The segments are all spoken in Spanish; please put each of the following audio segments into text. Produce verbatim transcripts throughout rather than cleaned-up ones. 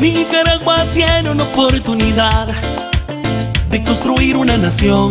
Nicaragua tiene una oportunidad de construir una nación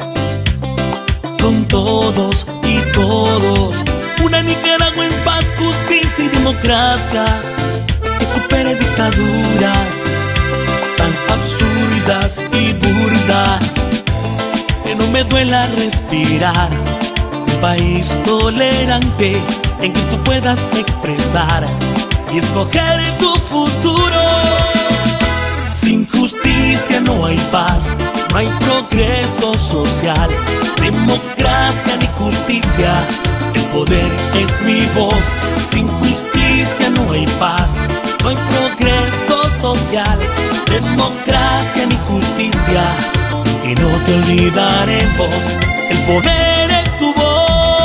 con todos y todos. Una Nicaragua en paz, justicia y democracia, que supere dictaduras tan absurdas y burdas. Que no me duela respirar. Un país tolerante en que tú puedas expresar y escoger tu futuro. Sin justicia no hay paz, no hay progreso social, democracia ni justicia. El poder es mi voz. Sin justicia no hay paz, no hay progreso social, democracia ni justicia. Que no te olvidaremos, el poder es tu voz.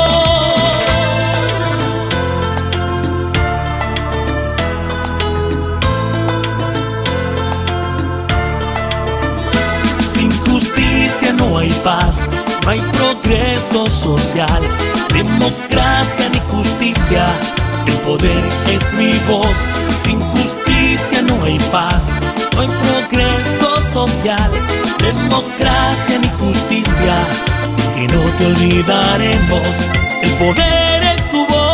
Sin justicia no hay paz, no hay progreso social, democracia ni justicia. El poder es mi voz. Sin justicia no hay paz, no hay progreso social, democracia ni justicia. Que no te olvidaremos, el poder es tu voz.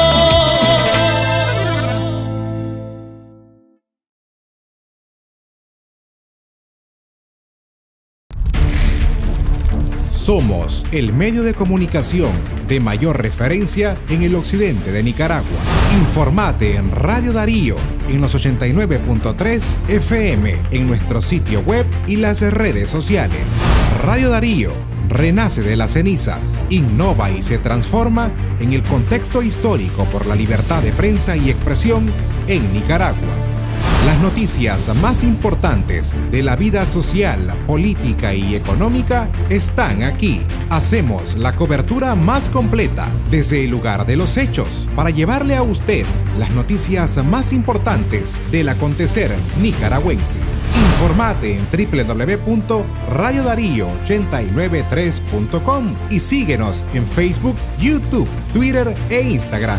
Somos el medio de comunicación de mayor referencia en el occidente de Nicaragua. Informate en Radio Darío en los ochenta y nueve punto tres F M, en nuestro sitio web y las redes sociales. Radio Darío renace de las cenizas, innova y se transforma en el contexto histórico por la libertad de prensa y expresión en Nicaragua. Las noticias más importantes de la vida social, política y económica están aquí. Hacemos la cobertura más completa desde el lugar de los hechos para llevarle a usted las noticias más importantes del acontecer nicaragüense. Informate en doble u doble u doble u punto radio darío ochenta y nueve tres punto com y síguenos en Facebook, YouTube, Twitter e Instagram.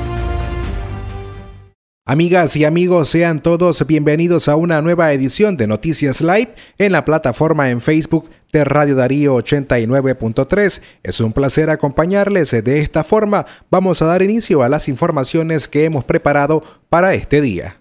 Amigas y amigos, sean todos bienvenidos a una nueva edición de Noticias Live en la plataforma en Facebook de Radio Darío ochenta y nueve punto tres. Es un placer acompañarles. De esta forma vamos a dar inicio a las informaciones que hemos preparado para este día.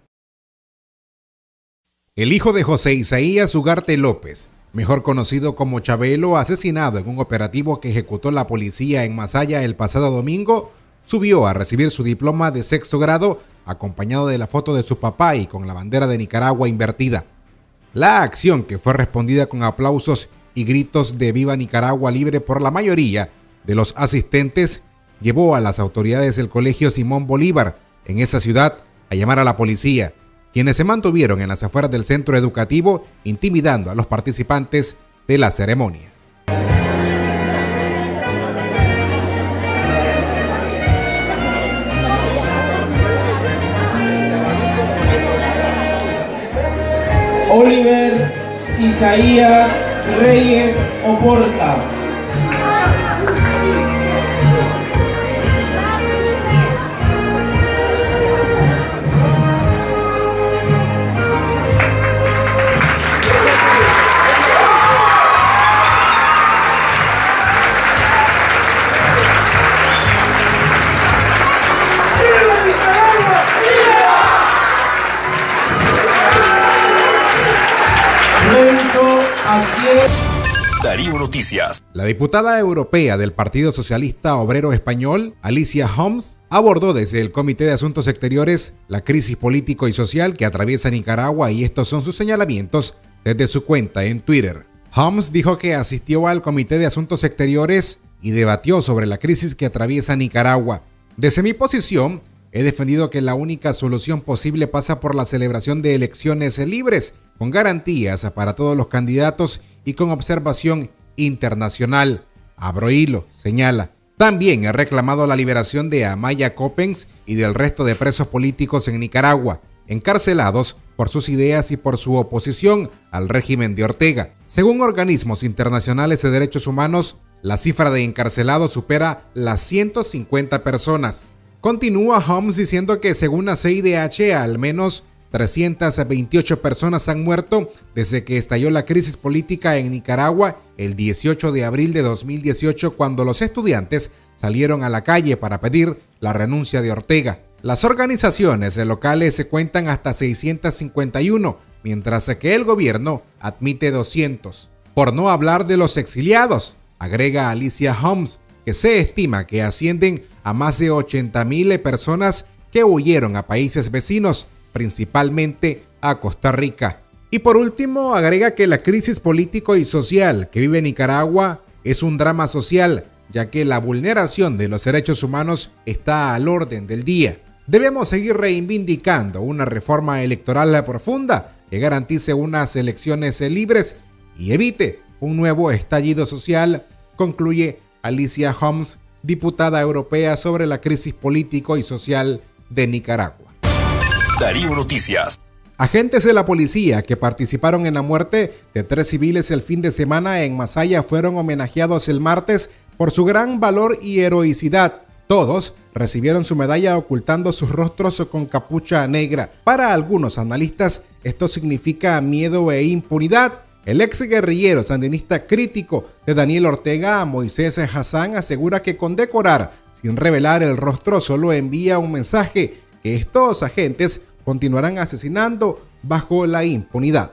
El hijo de José Isaías Ugarte López, mejor conocido como Chabelo, asesinado en un operativo que ejecutó la policía en Masaya el pasado domingo, subió a recibir su diploma de sexto grado acompañado de la foto de su papá y con la bandera de Nicaragua invertida. La acción, que fue respondida con aplausos y gritos de Viva Nicaragua Libre por la mayoría de los asistentes, llevó a las autoridades del Colegio Simón Bolívar en esa ciudad a llamar a la policía, quienes se mantuvieron en las afueras del centro educativo intimidando a los participantes de la ceremonia. Oliver Isaías Reyes Oporta. Darío Noticias. La diputada europea del Partido Socialista Obrero Español, Alicia Homs, abordó desde el Comité de Asuntos Exteriores la crisis político y social que atraviesa Nicaragua, y estos son sus señalamientos desde su cuenta en Twitter. Homs dijo que asistió al Comité de Asuntos Exteriores y debatió sobre la crisis que atraviesa Nicaragua. Desde mi posición, he defendido que la única solución posible pasa por la celebración de elecciones libres, con garantías para todos los candidatos y con observación internacional. Abro hilo, señala. También he reclamado la liberación de Amaya Coppens y del resto de presos políticos en Nicaragua, encarcelados por sus ideas y por su oposición al régimen de Ortega. Según organismos internacionales de derechos humanos, la cifra de encarcelados supera las ciento cincuenta personas. Continúa Homs diciendo que según la C I D H, al menos trescientas veintiocho personas han muerto desde que estalló la crisis política en Nicaragua el dieciocho de abril de dos mil dieciocho, cuando los estudiantes salieron a la calle para pedir la renuncia de Ortega. Las organizaciones locales se cuentan hasta seiscientas cincuenta y uno, mientras que el gobierno admite doscientos. Por no hablar de los exiliados, agrega Alicia Holmes, que se estima que ascienden a más de ochenta mil personas que huyeron a países vecinos, principalmente a Costa Rica. Y por último, agrega que la crisis político y social que vive Nicaragua es un drama social, ya que la vulneración de los derechos humanos está al orden del día. Debemos seguir reivindicando una reforma electoral profunda que garantice unas elecciones libres y evite un nuevo estallido social, concluye Alicia Holmes, diputada europea sobre la crisis político y social de Nicaragua. Darío Noticias. Agentes de la policía que participaron en la muerte de tres civiles el fin de semana en Masaya fueron homenajeados el martes por su gran valor y heroicidad. Todos recibieron su medalla ocultando sus rostros con capucha negra. Para algunos analistas, esto significa miedo e impunidad. El ex guerrillero sandinista crítico de Daniel Ortega, Moisés Hassan, asegura que condecorar sin revelar el rostro solo envía un mensaje que estos agentes continuarán asesinando bajo la impunidad.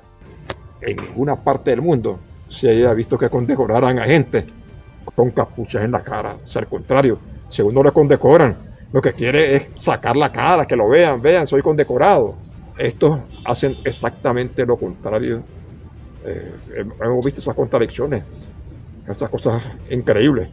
En ninguna parte del mundo se haya visto que condecoraran a gente con capuchas en la cara. O sea, al contrario, si uno le condecoran, lo que quiere es sacar la cara, que lo vean, vean, soy condecorado. Estos hacen exactamente lo contrario. Eh, hemos visto esas contradicciones, esas cosas increíbles.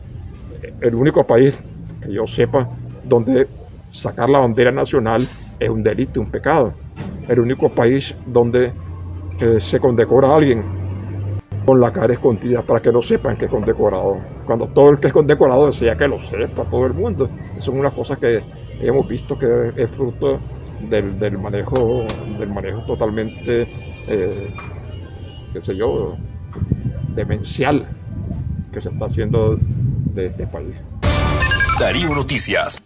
El único país que yo sepa donde sacar la bandera nacional es un delito, un pecado. El único país donde eh, se condecora a alguien con la cara escondida para que no sepan que es condecorado. Cuando todo el que es condecorado desea que lo sepa todo el mundo. Son unas cosas que hemos visto que es fruto del, del manejo, del manejo totalmente, eh, qué sé yo, demencial que se está haciendo de este país. Darío Noticias.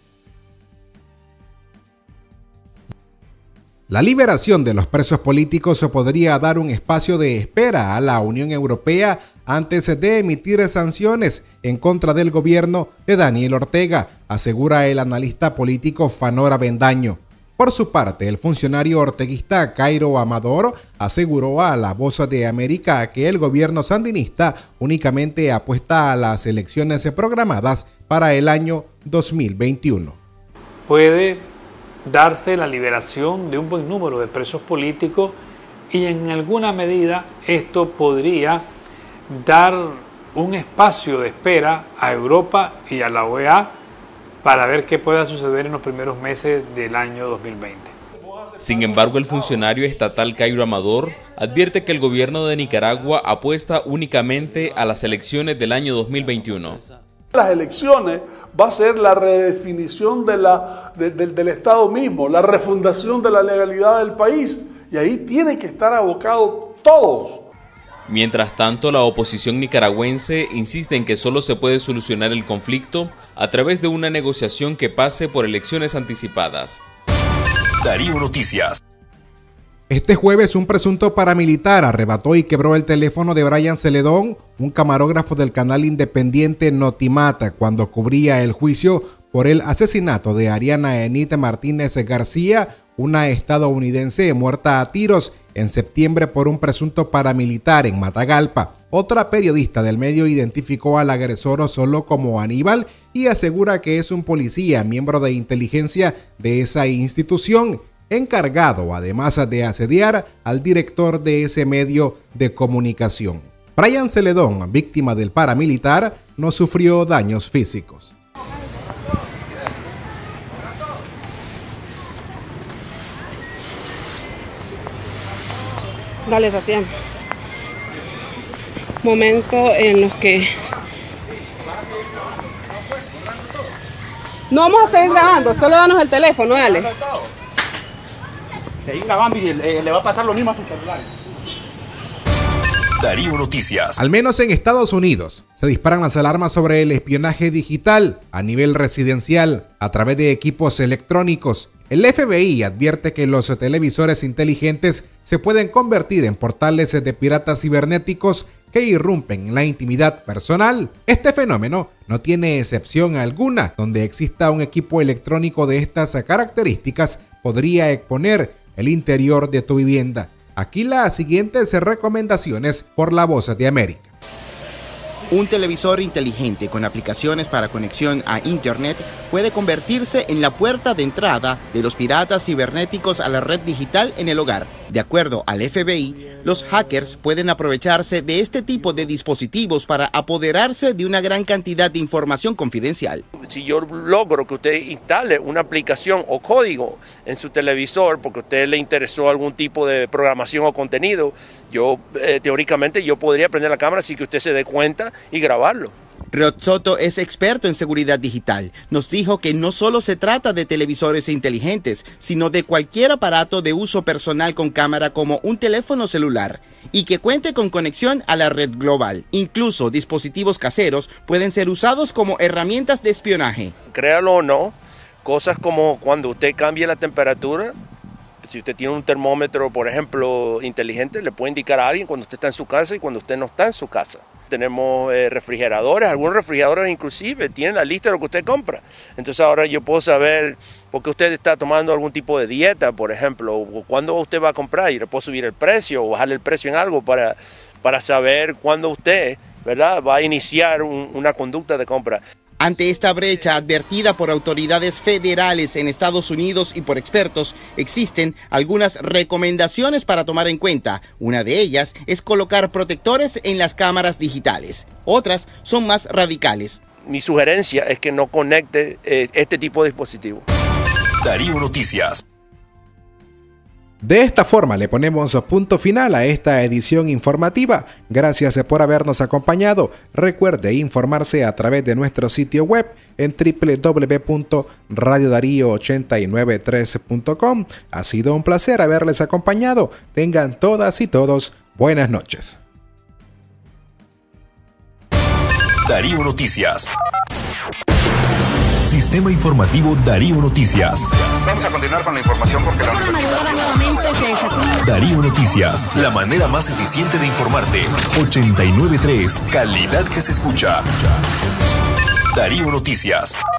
La liberación de los presos políticos podría dar un espacio de espera a la Unión Europea antes de emitir sanciones en contra del gobierno de Daniel Ortega, asegura el analista político Fanor Avendaño. Por su parte, el funcionario orteguista Cairo Amador aseguró a La Voz de América que el gobierno sandinista únicamente apuesta a las elecciones programadas para el año dos mil veintiuno. Puede darse la liberación de un buen número de presos políticos y en alguna medida esto podría dar un espacio de espera a Europa y a la O E A para ver qué pueda suceder en los primeros meses del año dos mil veinte. Sin embargo, el funcionario estatal Cairo Amador advierte que el gobierno de Nicaragua apuesta únicamente a las elecciones del año dos mil veintiuno. Las elecciones va a ser la redefinición de la, de, de, del Estado mismo, la refundación de la legalidad del país, y ahí tienen que estar abocados todos. Mientras tanto, la oposición nicaragüense insiste en que solo se puede solucionar el conflicto a través de una negociación que pase por elecciones anticipadas. Darío Noticias. Este jueves, un presunto paramilitar arrebató y quebró el teléfono de Brian Celedón, un camarógrafo del canal independiente Notimata, cuando cubría el juicio por el asesinato de Ariana Enid Martínez García, una estadounidense muerta a tiros en septiembre por un presunto paramilitar en Matagalpa. Otra periodista del medio identificó al agresor solo como Aníbal y asegura que es un policía, miembro de inteligencia de esa institución, encargado además de asediar al director de ese medio de comunicación. Brian Celedón, víctima del paramilitar, no sufrió daños físicos. Dale, Tatiana. Momentos en los que no vamos a seguir grabando, solo danos el teléfono, dale. Seguir grabando y le, le va a pasar lo mismo a su celular. Darío Noticias. Al menos en Estados Unidos se disparan las alarmas sobre el espionaje digital a nivel residencial a través de equipos electrónicos. El F B I advierte que los televisores inteligentes se pueden convertir en portales de piratas cibernéticos que irrumpen en la intimidad personal. Este fenómeno no tiene excepción alguna. Donde exista un equipo electrónico de estas características, podría exponer el interior de tu vivienda. Aquí las siguientes recomendaciones por La Voz de América. Un televisor inteligente con aplicaciones para conexión a Internet puede convertirse en la puerta de entrada de los piratas cibernéticos a la red digital en el hogar. De acuerdo al F B I, los hackers pueden aprovecharse de este tipo de dispositivos para apoderarse de una gran cantidad de información confidencial. Si yo logro que usted instale una aplicación o código en su televisor porque a usted le interesó algún tipo de programación o contenido, yo eh, teóricamente yo podría prender la cámara sin que usted se dé cuenta y grabarlo. Rod Soto es experto en seguridad digital. Nos dijo que no solo se trata de televisores inteligentes, sino de cualquier aparato de uso personal con cámara como un teléfono celular y que cuente con conexión a la red global. Incluso dispositivos caseros pueden ser usados como herramientas de espionaje. Créalo o no, cosas como cuando usted cambia la temperatura, si usted tiene un termómetro, por ejemplo, inteligente, le puede indicar a alguien cuando usted está en su casa y cuando usted no está en su casa. Tenemos eh, refrigeradores, algunos refrigeradores inclusive tienen la lista de lo que usted compra. Entonces ahora yo puedo saber por qué usted está tomando algún tipo de dieta, por ejemplo, o cuándo usted va a comprar y le puedo subir el precio o bajarle el precio en algo para, para saber cuándo usted, ¿verdad?, va a iniciar un, una conducta de compra. Ante esta brecha advertida por autoridades federales en Estados Unidos y por expertos, existen algunas recomendaciones para tomar en cuenta. Una de ellas es colocar protectores en las cámaras digitales. Otras son más radicales. Mi sugerencia es que no conecte eh, este tipo de dispositivo. Darío Noticias. De esta forma le ponemos punto final a esta edición informativa. Gracias por habernos acompañado. Recuerde informarse a través de nuestro sitio web en doble u doble u doble u punto radio darío ocho nueve tres punto com. Ha sido un placer haberles acompañado. Tengan todas y todos buenas noches. Darío Noticias. Sistema informativo Darío Noticias. Vamos a continuar con la información porque la Darío Noticias, la manera más eficiente de informarte. ochenta y nueve punto tres, calidad que se escucha. Darío Noticias.